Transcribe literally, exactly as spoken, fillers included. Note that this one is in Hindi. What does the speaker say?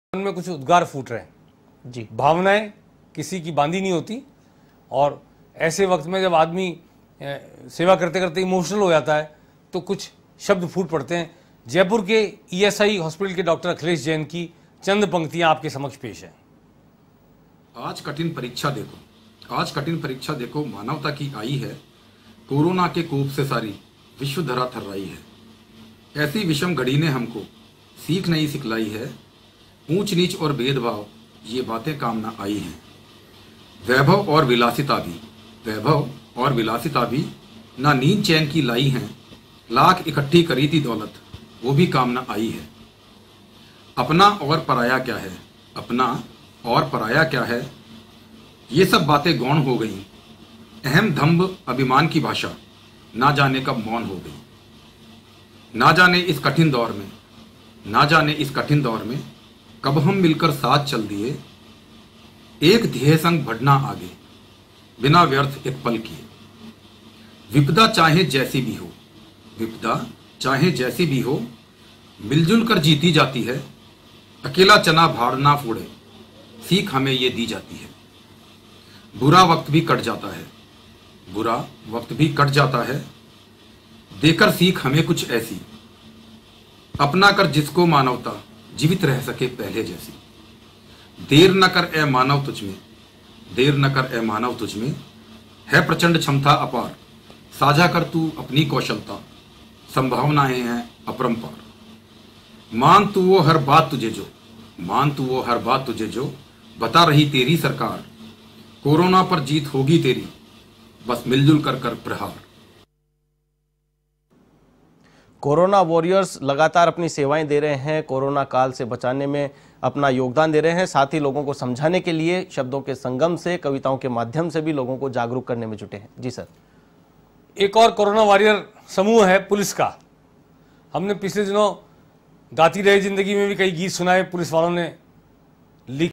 मन में कुछ उद्गार फूट रहे हैं जी। भावनाएं किसी की बांधी नहीं होती और ऐसे वक्त में जब आदमी सेवा करते करते इमोशनल हो जाता है तो कुछ शब्द फूट पड़ते हैं। जयपुर के ईएसआई हॉस्पिटल के डॉक्टर अखिलेश जैन की चंद पंक्तियां आपके समक्ष पेश हैं। आज कठिन परीक्षा देखो, आज कठिन परीक्षा देखो, मानवता की आई है, कोरोना के कोप से सारी विश्व धरा थर्राई है। ऐसी विषम घड़ी ने हमको सीख नहीं सिखलाई है, ऊंच नीच और भेदभाव ये बातें काम ना आई हैं। वैभव और विलासिता भी वैभव और विलासिता भी ना नींद चैन की लाई हैं, लाख इकट्ठी करी थी दौलत वो भी काम ना आई है। अपना और पराया क्या है, अपना और पराया क्या है, ये सब बातें गौण हो गई। अहम धम्ब अभिमान की भाषा ना जाने कब मौन हो गई। ना जाने इस कठिन दौर में ना जाने इस कठिन दौर में कब हम मिलकर साथ चल दिए, एक ध्येय संग बढ़ना आगे बिना व्यर्थ एक पल किए। विपदा चाहे जैसी भी हो विपदा चाहे जैसी भी हो मिलजुल कर जीती जाती है। अकेला चना भाड़ ना फोड़े सीख हमें ये दी जाती है। बुरा वक्त भी कट जाता है बुरा वक्त भी कट जाता है देकर सीख हमें कुछ ऐसी, अपना कर जिसको मानवता जीवित रह सके पहले जैसी। देर न कर ए मानव तुझ में देर न कर ए मानव तुझ में है प्रचंड क्षमता अपार। साझा कर तू अपनी कौशलता संभावनाएं हैं अपरंपार। मान तू वो हर बात तुझे जो मान तू वो हर बात तुझे जो बता रही तेरी सरकार। कोरोना पर जीत होगी तेरी बस मिलजुल कर कर प्रहार। कोरोना वॉरियर्स लगातार अपनी सेवाएं दे रहे हैं, कोरोना काल से बचाने में अपना योगदान दे रहे हैं, साथ ही लोगों को समझाने के लिए शब्दों के संगम से, कविताओं के माध्यम से भी लोगों को जागरूक करने में जुटे हैं। जी सर। एक और कोरोना वॉरियर समूह है पुलिस का। हमने पिछले दिनों गाती रही जिंदगी में भी कई गीत सुनाए, पुलिस वालों ने लिख